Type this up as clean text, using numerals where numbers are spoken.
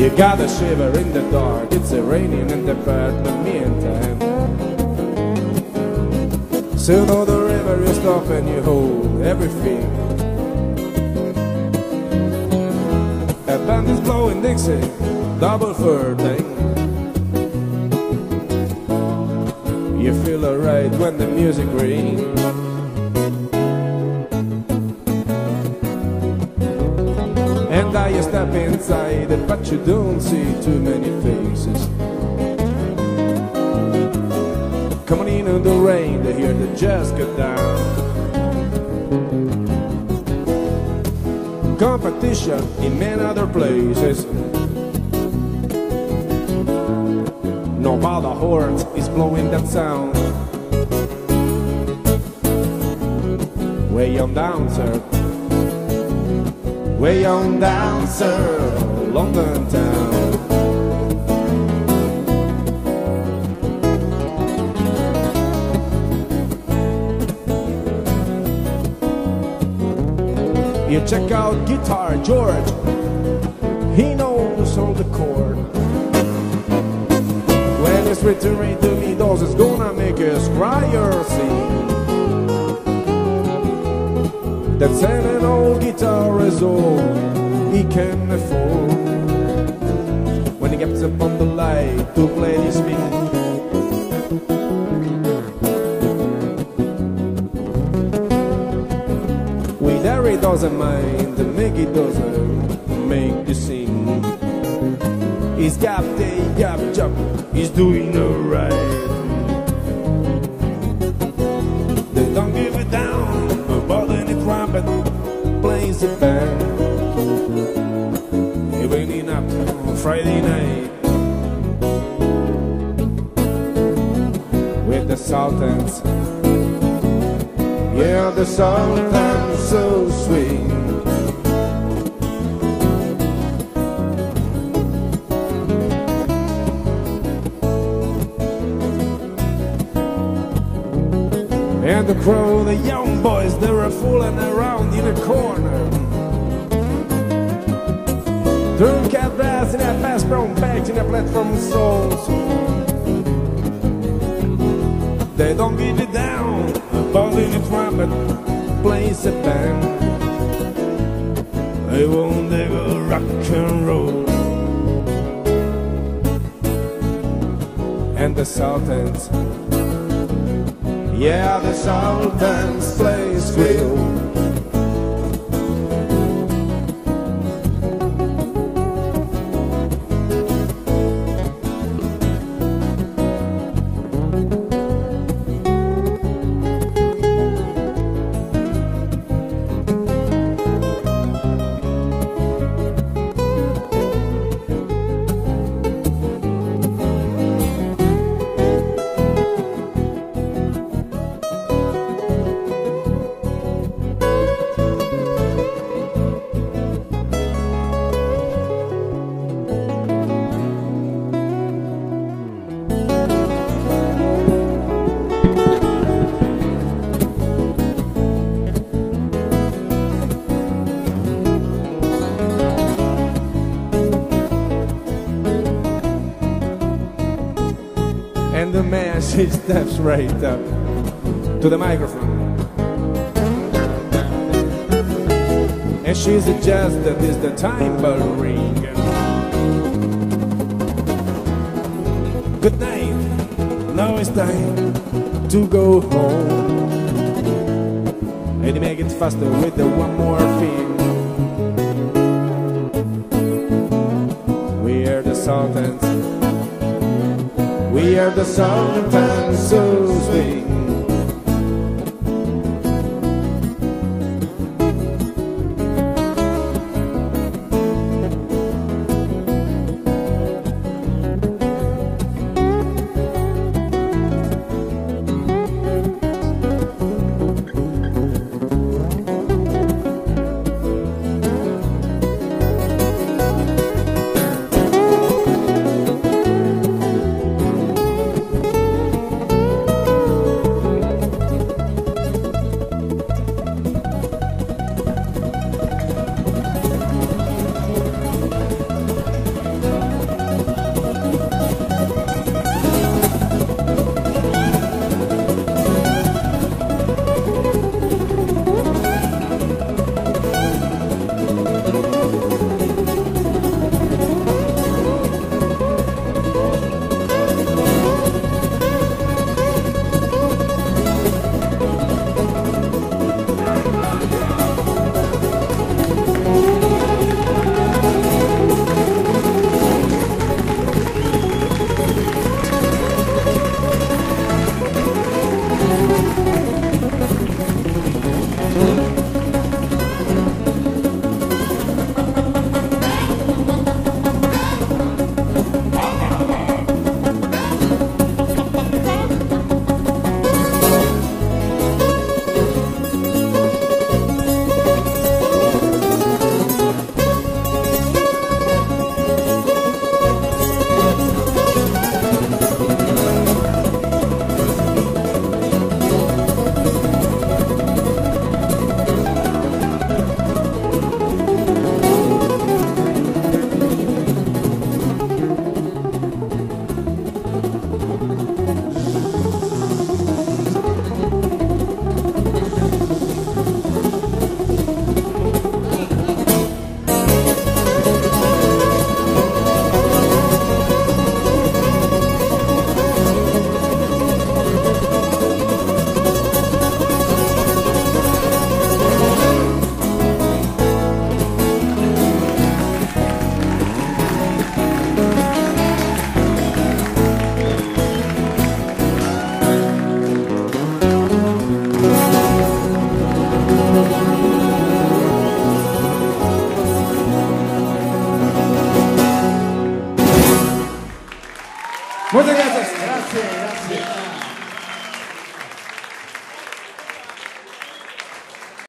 You gotta shiver in the dark, it's raining in the apartment meantime. Soon on the river you stop and you hold everything. A band is blowing Dixie, double 13. You feel alright when the music rings. And now you step inside it, but you don't see too many faces. Coming in on the rain to hear the jazz go down. Competition in many other places. No matter horns is blowing that sound. Way on down, sir. Way on down, sir, London town. You check out Guitar George, he knows all the chord. When it's returning to me, those is gonna make us cry or sing. That an old guitar is all he can afford. When he gets up on the light to play his beat. With Harry doesn't mind, the Mickey doesn't make the scene. He's got the job, he's doing alright. They don't give it down, but then it trumpet plays the band. Evening up on Friday night with the Sultans. Yeah, the Sultans so sweet. And the crow, the young boys, they were fooling around in a corner. Turn cat brass in a fast brown bag in a platform souls. They don't give it down, but in a trumpet plays a band. They won't ever rock and roll. And the Sultans, yeah, the Sultans play squeal. And the man, she steps right up to the microphone, and she suggests that is the time bell ring. Good night, now it's time to go home. And you make it faster with the one more thing. We are the Sultans. We are the Sultans so sweet. Muchas gracias.